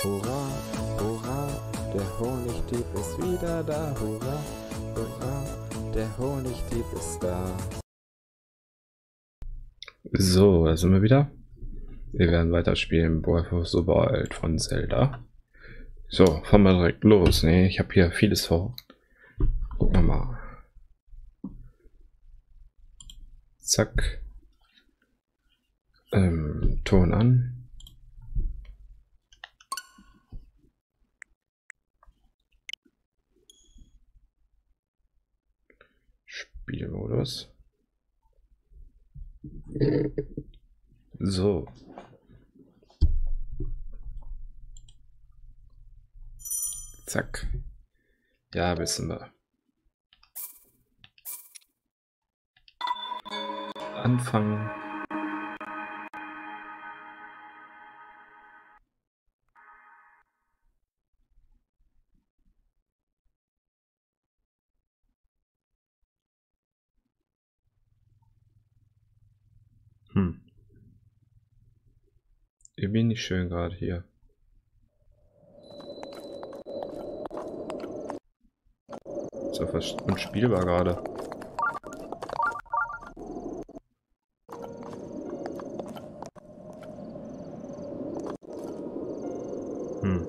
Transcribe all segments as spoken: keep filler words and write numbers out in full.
Hurra, hurra, der Honigdieb ist wieder da. Hurra, hurra, der Honigdieb ist da. So, da sind wir wieder. Wir werden weiterspielen Breath of the Wild von Zelda. So, fahren wir direkt los. Ne, ich habe hier vieles vor. Gucken wir mal. Zack. Ähm, Ton an. Spielmodus. So. Zack. Ja, wissen wir. Anfangen. Hm. Irgendwie nicht schön gerade hier. So was unspielbar gerade. Hm.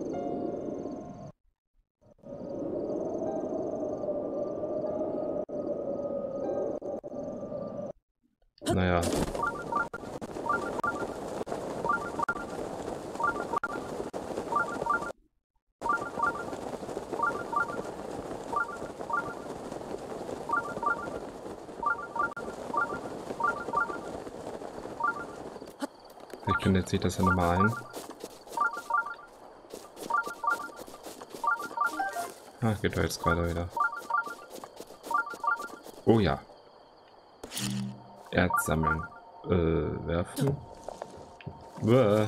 Naja. Ich finde, jetzt sieht das ja nochmal ein. Ah, geht doch jetzt gerade wieder. Oh ja. Erz sammeln. Äh, werfen. Uah.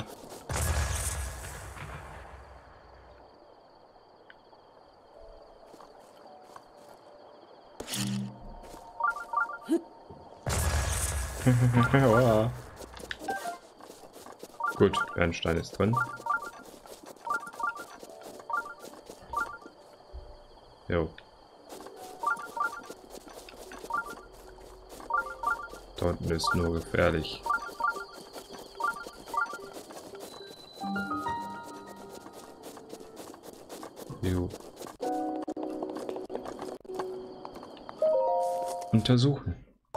Oh. Gut, Bernstein ist drin. Jo. Da unten ist nur gefährlich. Jo. Untersuchen.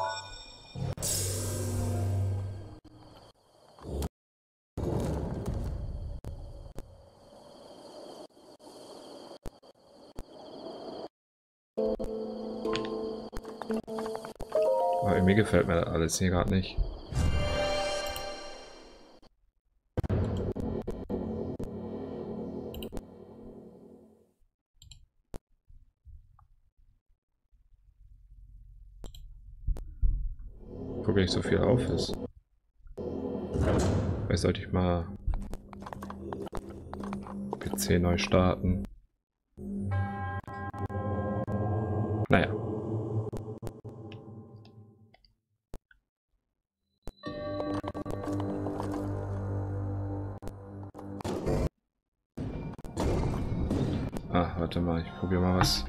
Aber irgendwie gefällt mir das alles hier gerade nicht. Guck, nicht so viel auf ist. Vielleicht sollte ich mal P C neu starten. Naja. Ah, warte mal, ich probiere mal was.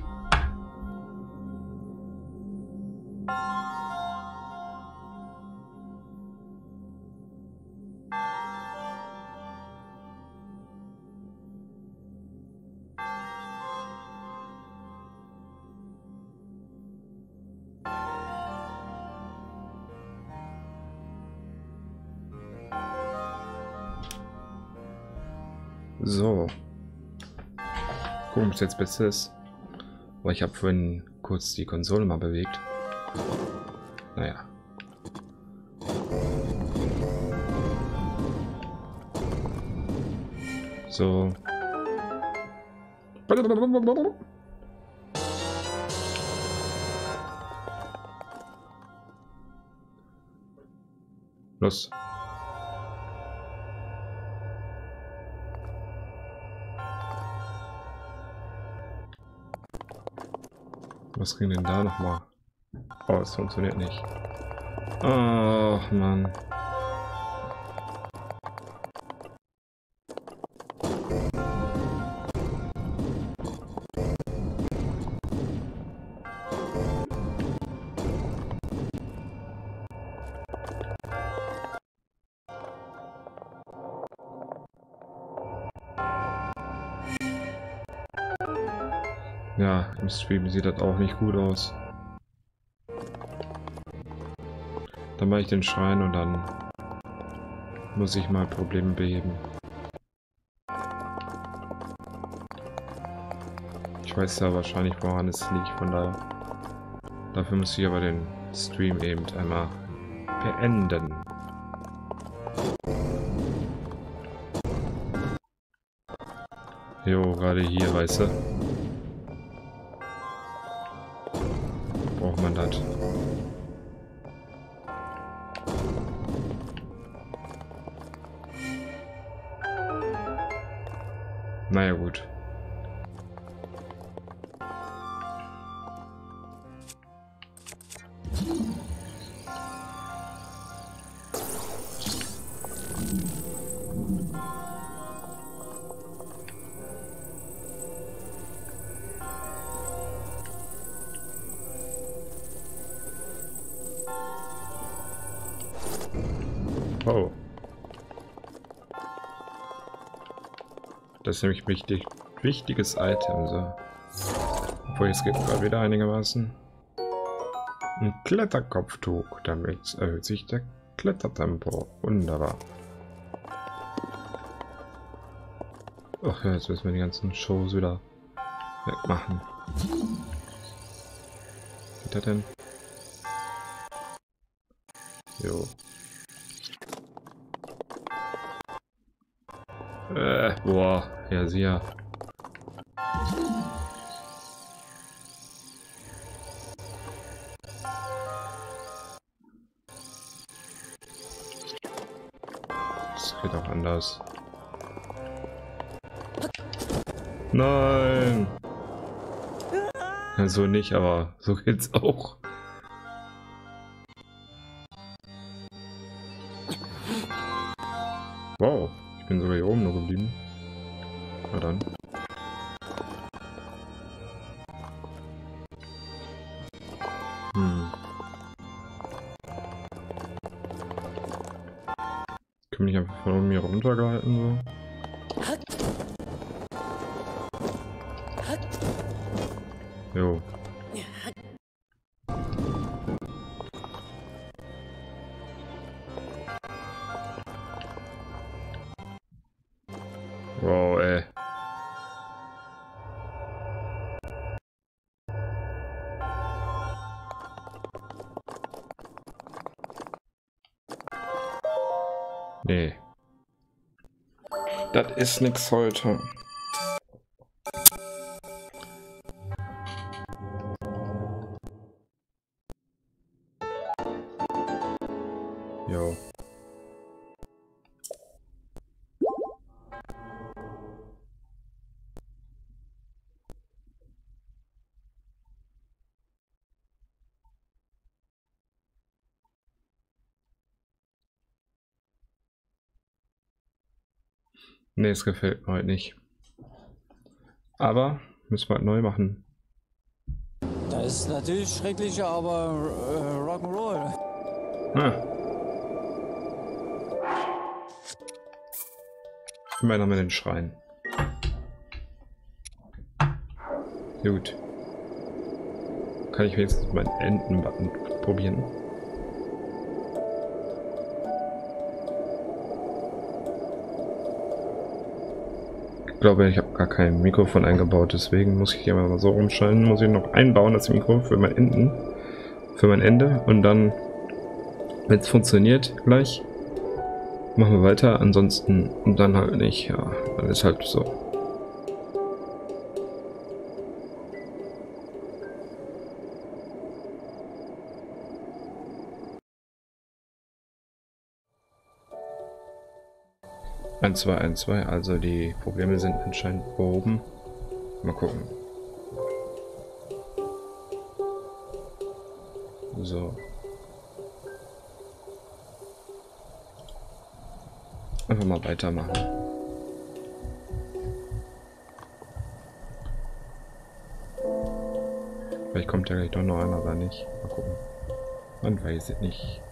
So. Gucken, ob es jetzt besser ist. Aber ich habe vorhin kurz die Konsole mal bewegt. Naja. So. Los. Was ging denn da nochmal? Oh, es funktioniert nicht. Ach, Mann. Ja, im Stream sieht das auch nicht gut aus. Dann mache ich den Schrein und dann muss ich mal Probleme beheben. Ich weiß ja wahrscheinlich, woran es liegt, von daher. Dafür muss ich aber den Stream eben einmal beenden. Jo, gerade hier, weißt du. Braucht man das. Naja, gut. Oh. Das ist nämlich wichtig, wichtiges Item. So. Obwohl, jetzt geht gerade wieder einigermaßen. Ein Kletterkopftuch. Damit erhöht sich der Klettertempo. Wunderbar. Ach ja, jetzt müssen wir die ganzen Shows wieder wegmachen. Was geht das denn? Jo. Äh, boah, ja, sie ja. Das geht auch anders. Nein! So nicht, aber so geht's auch. Wow, ich bin sogar hier oben nur geblieben. Na dann. Hm. Kann mich einfach von oben hier runtergehalten so. Jo. Wow, ey. Nee. Das ist nix heute. Jo. Nee, es gefällt mir halt nicht. Aber müssen wir halt neu machen. Das ist natürlich schrecklich, aber äh, Rock'n'Roll. Ah. Immerhin haben wir den Schrein. Gut. Kann ich wenigstens meinen Enten-Button probieren? Ich glaube, ich habe gar kein Mikrofon eingebaut, deswegen muss ich hier mal so rumschalten. Muss ich noch einbauen, das Mikro für mein Enden, für mein Ende. Und dann, wenn es funktioniert, gleich machen wir weiter. Ansonsten dann halt nicht. Ja, dann ist halt so. eins zwei eins zwei, also die Probleme sind anscheinend behoben. Mal gucken. So. Einfach mal weitermachen. Vielleicht kommt ja gleich doch noch einer, oder nicht. Mal gucken. Man weiß es nicht.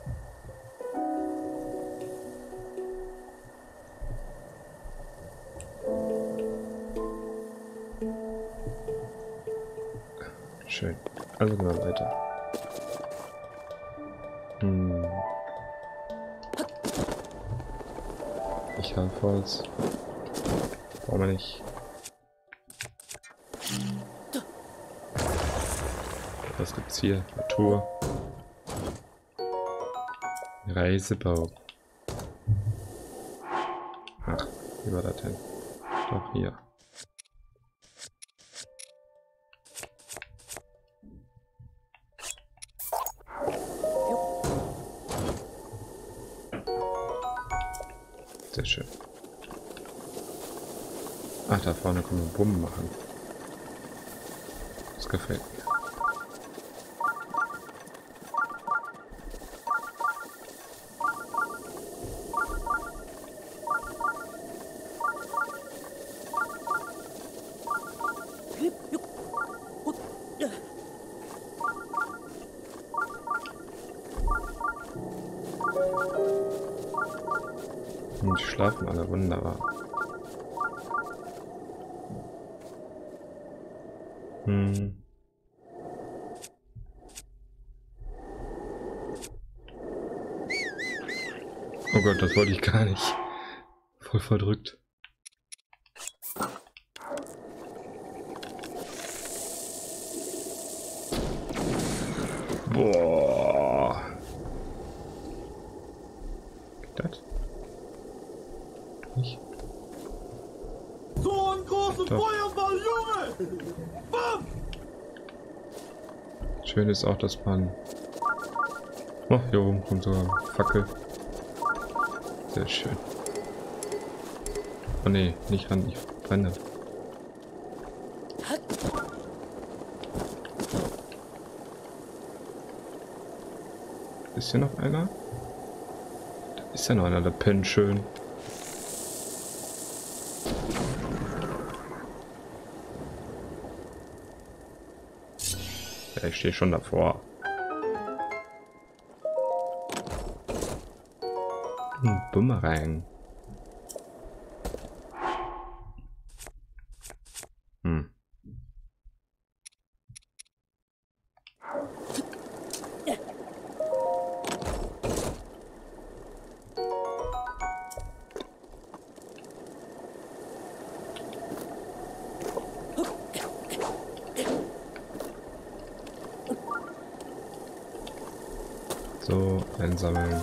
schön. Also gehen wir weiter. Hm. Ich habe Holz. Brauchen wir nicht. Was gibt's hier? Natur. Reisebau. Ach, wie war das denn? Doch, hier. Sehr schön. Ach, da vorne können wir Bumm machen. Das gefällt mir. Und die schlafen alle wunderbar. Hm. Oh Gott, das wollte ich gar nicht. Voll verdrückt. Boah. Geht das? Nicht? So einen großen Doch. Feuerball, Junge! Bam! Schön ist auch, dass man... Oh, hier oben kommt sogar eine Fackel. Sehr schön. Oh ne, nicht ran, ich brenne. Ist hier noch einer? Da ist ja noch einer, der pennt schön. Ja, ich stehe schon davor. Ein Bumerang. Hm. So, einsammeln.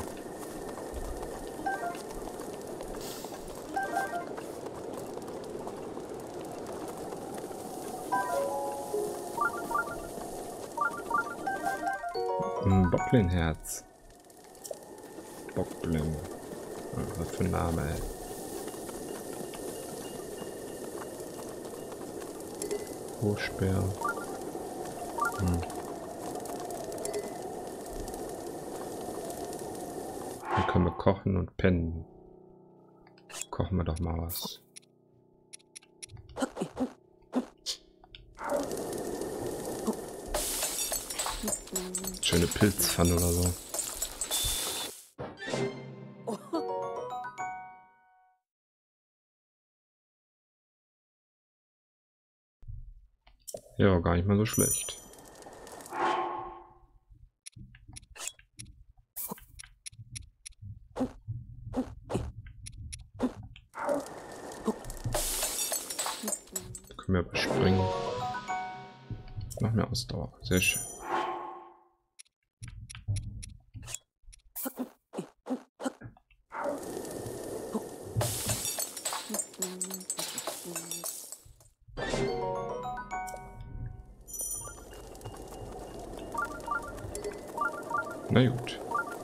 Ein Bocklinherz. Bocklin. Ah, was für ein Name, ey. Hochspeer. Hm. Dann können wir kochen und pennen. Kochen wir doch mal was. Schöne Pilzpfanne oder so. Ja, gar nicht mal so schlecht. Können wir überspringen. Noch mehr Ausdauer. Sehr schön. Na gut.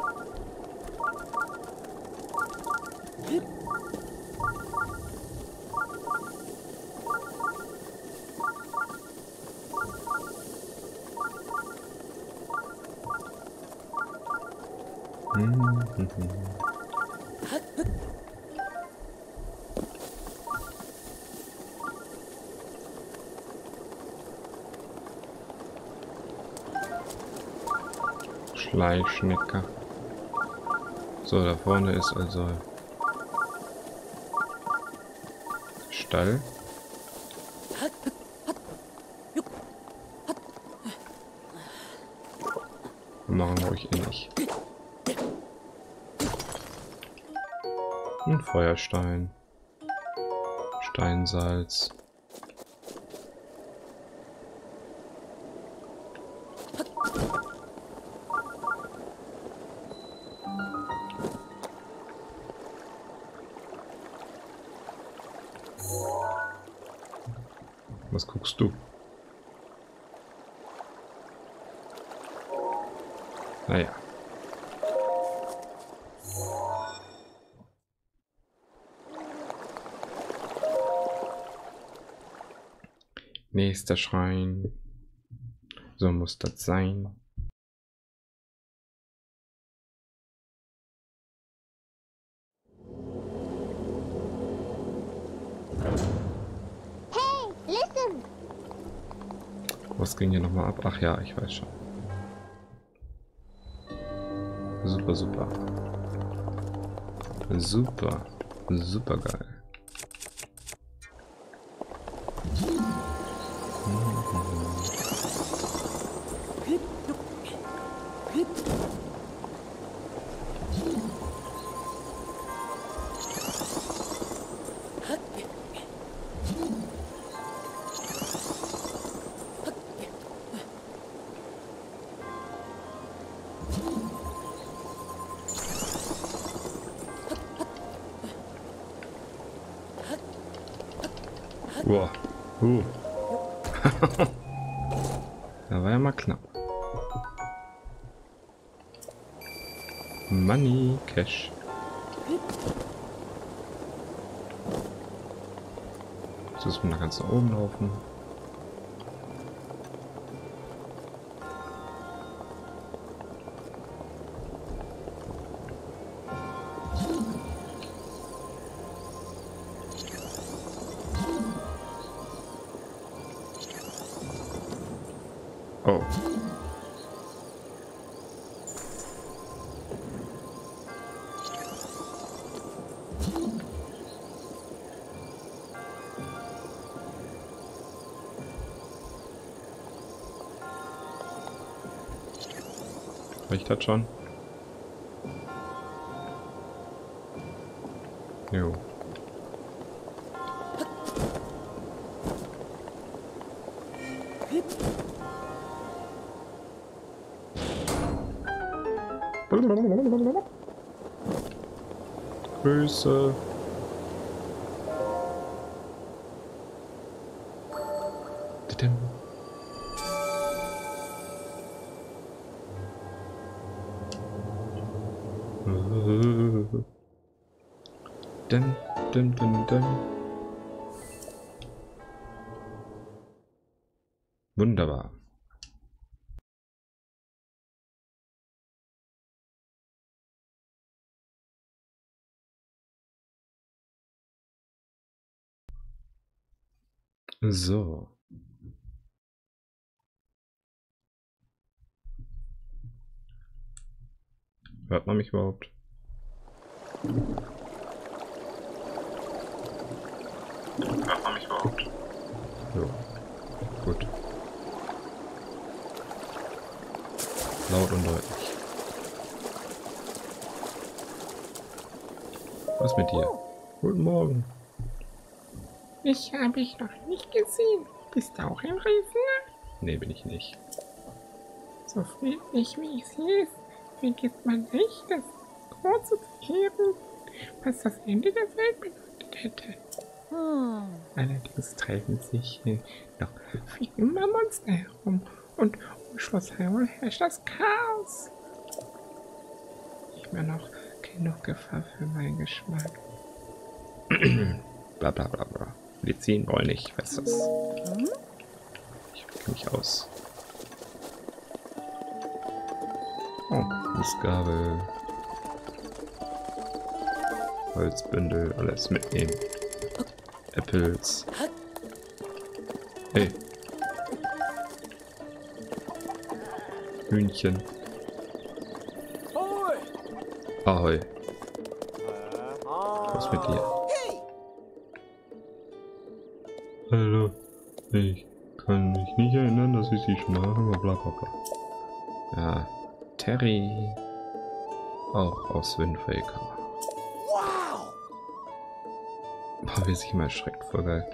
Schleichschnecker. So, da vorne ist also Stall. ich eh nicht. Ein Feuerstein. Steinsalz. Was guckst du? Naja. Nächster Schrein. So muss das sein. Hey, listen! Was ging hier nochmal ab? Ach ja, ich weiß schon. Super, super. Super. Super geil. Boah. Uh. Da war ja mal knapp. Money, Cash. Jetzt müssen wir da ganz nach oben laufen. Oh. Reicht das schon? Jo. Grüße. Didim. Dum, dum, dum, dum. Wunderbar. So. Hört man mich überhaupt? Hört man mich überhaupt? Jo. Gut. Laut und deutlich. Was mit dir? Guten Morgen. Ich habe dich noch nicht gesehen. Bist du auch ein Reisender? Nee, bin ich nicht. So friedlich wie es hier ist, vergisst man nicht, das Große zu kehren, was das Ende der Welt bedeutet hätte. Hm. Allerdings treiben sich hier noch viel immer Monster herum und um Schloss Hyrule herrscht das Chaos. Immer noch genug Gefahr für meinen Geschmack. Bla bla bla bla. Medizin wollen nicht, ich weiß das. Hm? Ich kenne mich aus. Oh, Mistgabel. Holzbündel, alles mitnehmen. Apples. Hey. Hühnchen. Hoi! Ahoi. Äh, Was mit dir? Hey! Hallo. Ich kann mich nicht erinnern, dass ich sie schon mal habe, bla bla bla. Ja, Terry. Auch aus Wind Waker. Wow! Boah, wie sich mal erschreckt, voll geil.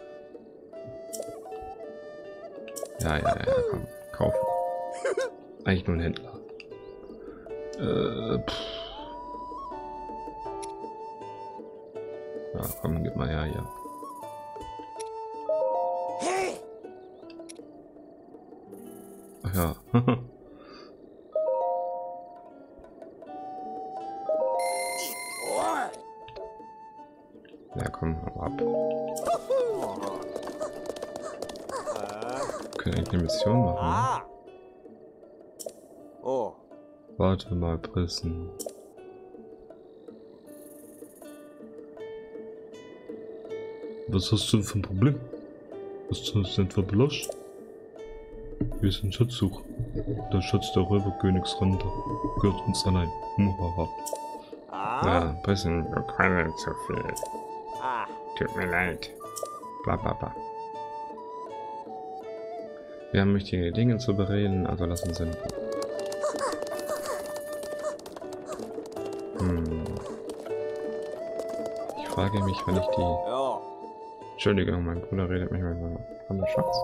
Ja, ja, ja, komm, kaufen. Eigentlich nur ein Händler. Äh, pff. Ja, komm, gib mal her hier. Ach ja. Ja, komm, hau ab. Können eigentlich eine Mission machen? Ah! Oh. Warte mal, Prissen. Was hast du denn für ein Problem? Hast du uns etwa beloscht? Wir sind Schatzsucher. Der Schatz der Räuberkönigsrande gehört uns allein. Muhaha. Ah! Ja, Prissen, wir können zu viel. Ah! Tut mir leid. Bla bla bla. Wir haben wichtige Dinge zu bereden, also lass uns hin. Hm. Ich frage mich, wenn ich die... Ja. Entschuldigung, mein Bruder redet mich manchmal von der Schatz.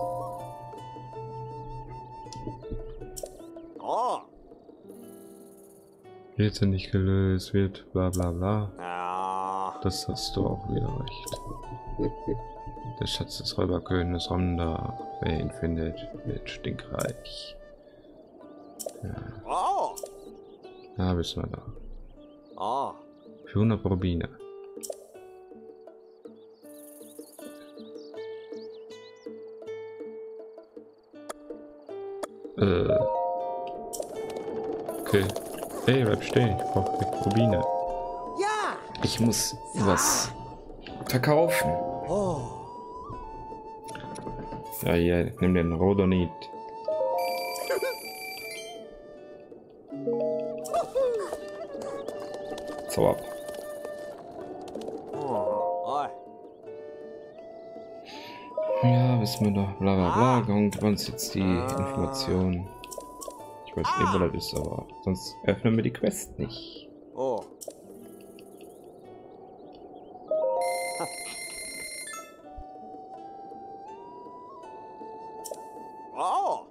Oh. Rätsel nicht gelöst wird, bla bla bla. Ja. Das hast du auch wieder recht. Der Schatz des Räuberkönigs Ronda, wer ihn findet, wird stinkreich. Ja, Oh. da wissen wir da. Oh. Für hundert Rubine. Äh. Okay. Hey, bleib stehen. Ich brauche Rubine. Ja. Ich muss was verkaufen. Oh. Ja, hier, nimm den Rhodonit. So ab. Oh. Oh. Ja, wissen wir doch. Bla bla bla. Gong, gib uns jetzt die Informationen. Ich weiß nicht, wo das ist, aber sonst öffnen wir die Quest nicht. Oh. Oh.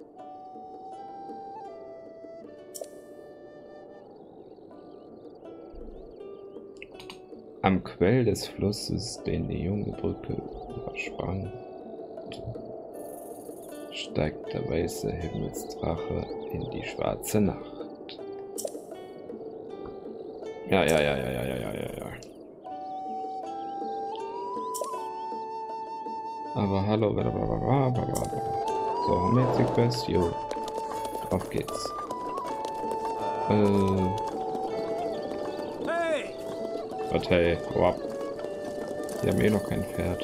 Am Quell des Flusses, den die junge Brücke übersprang, steigt der weiße Himmelsdrache in die schwarze Nacht. Ja, ja, ja, ja, ja, ja, ja, ja, ja. Aber hallo, blablabla, blablabla. So, haben wir jetzt die Quest? Jo. Auf geht's. Äh. Hey. Warte, hey, hau ab. Wir haben eh noch kein Pferd.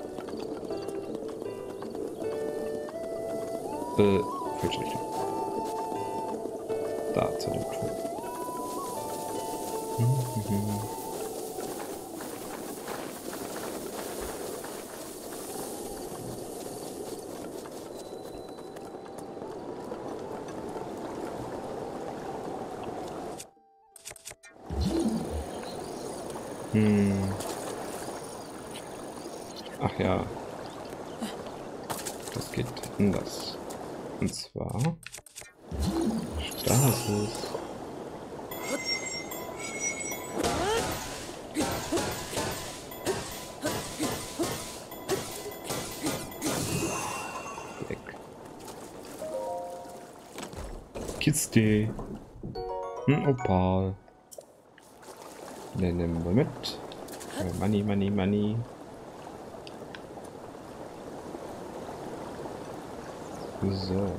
Äh, falsche Richtung. Da, zu dem Turm. Hm. Ach ja. Das geht anders. Und zwar Stasis. Weg. Kiste. Ein Opal. Den nehmen wir mit. Money, money, money. So.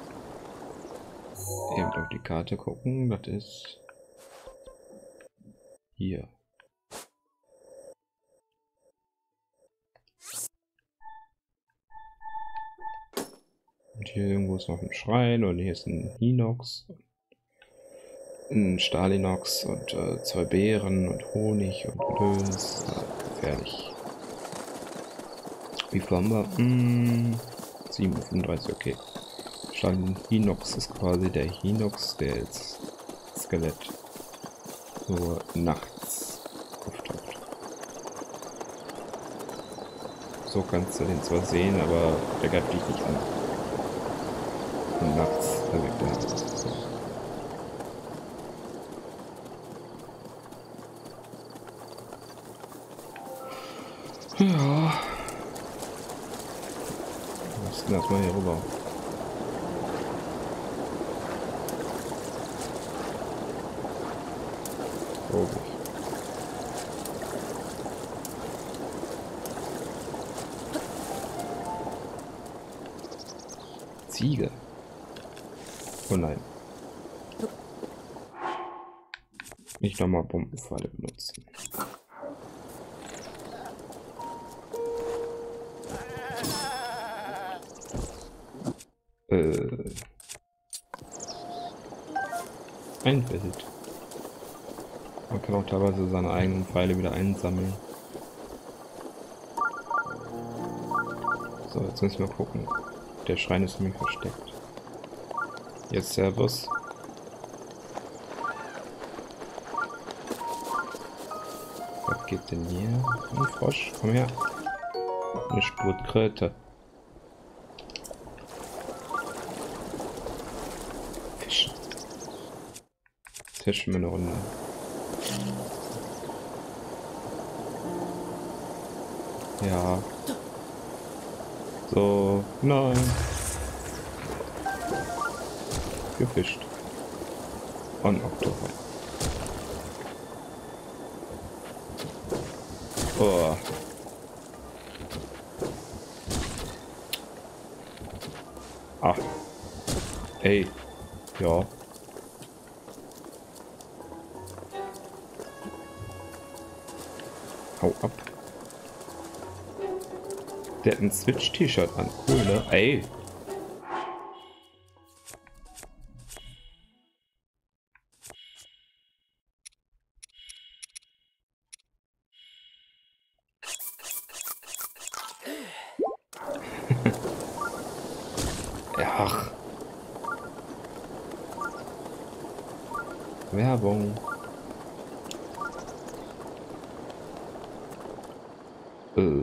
Eben auf die Karte gucken. Das ist hier. Und hier irgendwo ist noch ein Schrein und hier ist ein Inox. Ein Stalinox und äh, zwei Beeren und Honig und Löns. Äh, gefährlich. Wie viel haben wir? Hm, siebenunddreißig, okay. Stalinox ist quasi der Hinox, der jetzt Skelett nur nachts auftaucht. So kannst du den zwar sehen, aber der greift dich nicht an. Und nachts erweckt er. So. Ja. Wir müssen erstmal hier rüber. Oh. Ziege. Oh nein. Nicht nochmal Bombenpfeile benutzen. Äh. Ein Bild. Man kann auch teilweise seine eigenen Pfeile wieder einsammeln. So, jetzt müssen wir gucken. Der Schrein ist nämlich versteckt. Jetzt Servus. Was geht denn hier? Ein Frosch, komm her. Eine Spurtkröte. Fischen. Fischen wir eine Runde. Ja. So, nein. Gefischt. Und Oktober. Oh. Ach. Ey. Ja. Hau ab. Der hat ein Switch-T-Shirt an. Cool, ne? Ey. Ach. Werbung. Äh.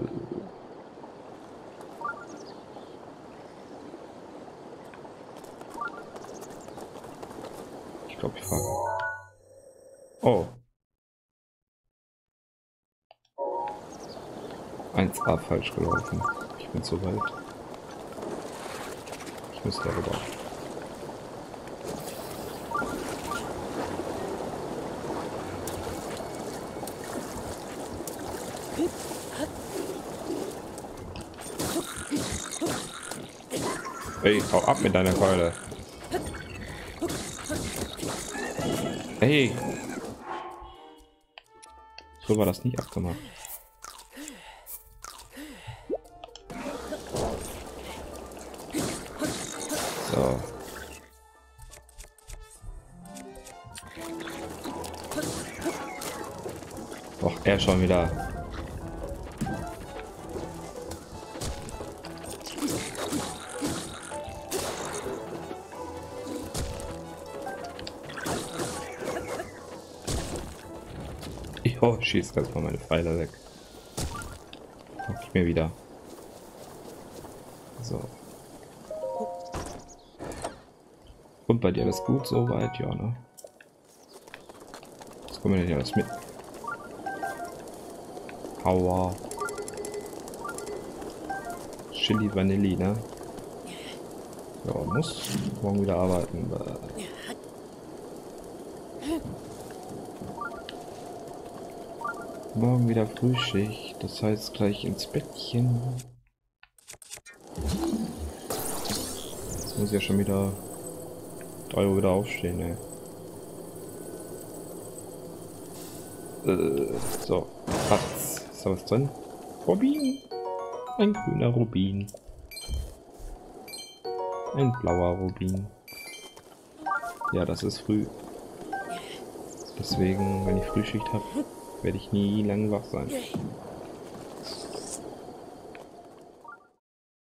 Ich glaube, ich frage. Oh. eins a falsch gelaufen. Ich bin zu weit. Ich muss darüber. Ey, hau ab mit deiner Keule. Hey. So war das nicht abgemacht. So. Och, er schon wieder. Oh, schießt ganz mal meine Pfeile weg. Mach ich mir wieder. So. Und bei dir alles gut soweit? Ja, ne? Was kommen wir denn hier alles mit? Aua. Chili Vanilli, ne? Ja, muss morgen wieder arbeiten. Morgen wieder Frühschicht, das heißt gleich ins Bettchen. Jetzt muss ich ja schon wieder drei Uhr wieder aufstehen, ey. Äh, so, was? Ist da was drin? Rubin! Ein grüner Rubin. Ein blauer Rubin. Ja, das ist früh. Deswegen, wenn ich Frühschicht habe, werde ich nie lang wach sein.